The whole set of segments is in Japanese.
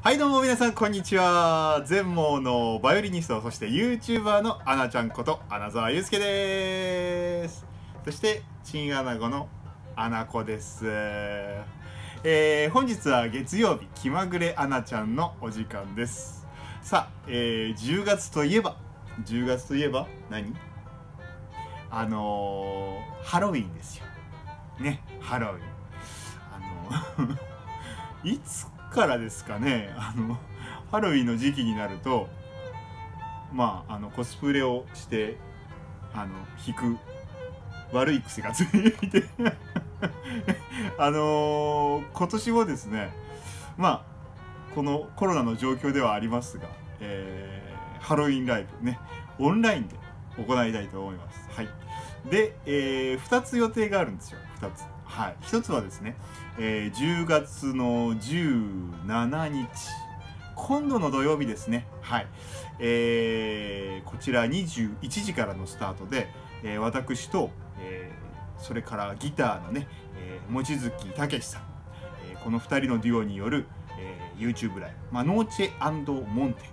はいどうも皆さんこんにちは。全盲のバイオリニスト、そして YouTuber のアナちゃんこと穴澤祐介です。そしてチンアナゴのアナコです。本日は月曜日、気まぐれアナちゃんのお時間です。さあ、10月といえば何？ハロウィンですよね。ハロウィンいつからですかね、ハロウィンの時期になるとコスプレをして引く悪い癖がついて今年もですね、このコロナの状況ではありますが、ハロウィンライブね、オンラインで行いたいと思います。はい。で、2つ予定があるんですよ。2つ。はい。1つはですね、10月の17日、今度の土曜日ですね。はい。こちら21時からのスタートで、私と、それからギターのね、望月武さん、この2人のデュオによる、YouTube ライブ、ノーチェ&モンテ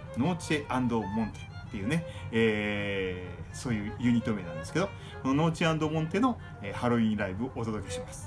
っていうね、そういうユニット名なんですけど、このノーチ&モンテの、ハロウィンライブをお届けします。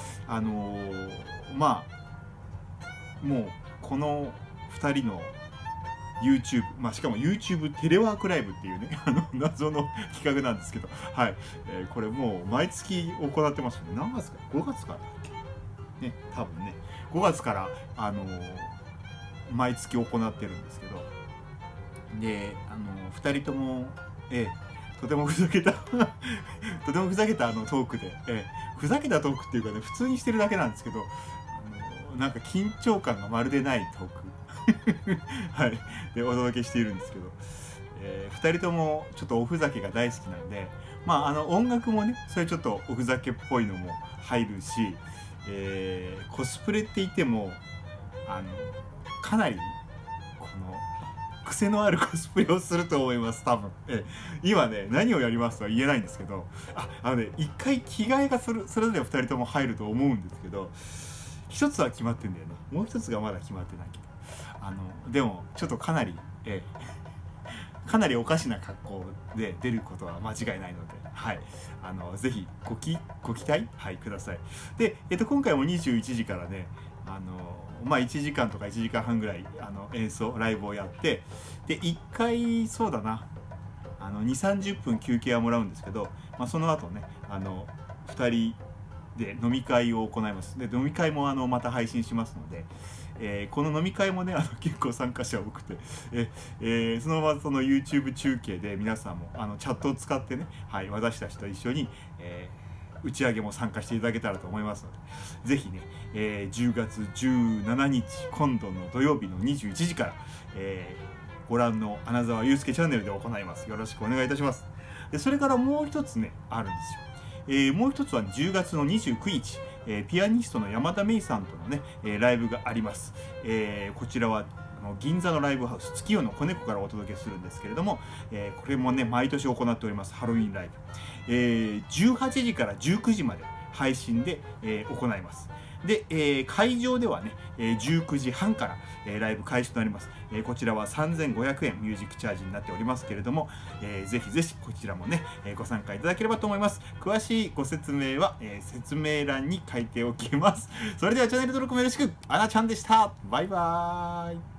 もうこの2人の YouTube、しかも YouTube テレワークライブっていうね謎の企画なんですけど、はい、これもう毎月行ってますよね。何月か5月からだっけね、多分ね5月から毎月行ってるんですけど、で2人ともとてもふざけたとてもふざけたトークで、ふざけたトークっていうかね、普通にしてるだけなんですけど、なんか緊張感がまるでないトークはいでお届けしているんですけど、2人ともちょっとおふざけが大好きなんで、音楽もねそれちょっとおふざけっぽいのも入るし、コスプレって言ってもかなりこの癖のあるコスプレをすると思います、多分。今ね何をやりますとは言えないんですけど、一回着替えがそれぞれ2人とも入ると思うんですけど、一つは決まってんだよね。もう一つがまだ決まってないけど、でもちょっとかなりおかしな格好で出ることは間違いないので、はい、ぜひご期待、はい、ください。で、今回も21時からね、1時間とか1時間半ぐらいライブをやって、で1回そうだな2、30分休憩はもらうんですけど、その後ね2人で飲み会を行います。で飲み会もまた配信しますので、この飲み会もね結構参加者多くて、そのままその YouTube 中継で皆さんもチャットを使ってね、はい、私たちと一緒に、打ち上げも参加していただけたらと思いますので、ぜひね、10月17日今度の土曜日の21時から、ご覧の穴澤祐介チャンネルで行います。よろしくお願いいたします。でそれからもう一つねあるんですよ。もう一つは10月の29日、ピアニストの山田芽衣さんとのね、ライブがあります。こちらは銀座のライブハウス月夜の子猫からお届けするんですけれども、これもね毎年行っておりますハロウィンライブ、18時から19時まで配信で、行います。で、会場ではね、19時半から、ライブ開始となります。こちらは3500円ミュージックチャージになっておりますけれども、ぜひぜひこちらもね、ご参加いただければと思います。詳しいご説明は、説明欄に書いておきます。それではチャンネル登録もよろしく。あなちゃんでした。バイバーイ。